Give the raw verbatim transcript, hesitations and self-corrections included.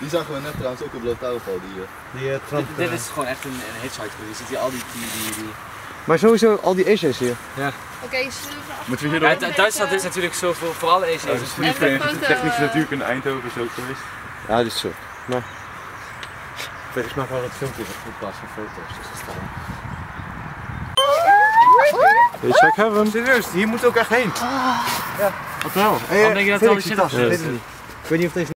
Die zagen we net trouwens ook op Lautaro. Die, uh... die, uh, dit, dit is gewoon echt een, een hitsite. Je ziet hier al die... die, die, die... Maar sowieso al die E C's hier. Ja. Oké, okay, moeten we hier door? Ja, Duitsland is natuurlijk zo voor, voor alle E C's. Ja, dus niet de technische natuurlijk in Eindhoven is ook geweest. Ja, dat is zo. Maar... Volgens mij wel het filmpje in plaats van foto's. Dus dat staat. Hey, check heaven. Serieus, hier moet ook echt heen. Ja. Wat nou? Waarom denk je dat het al die shit Ik weet niet of deze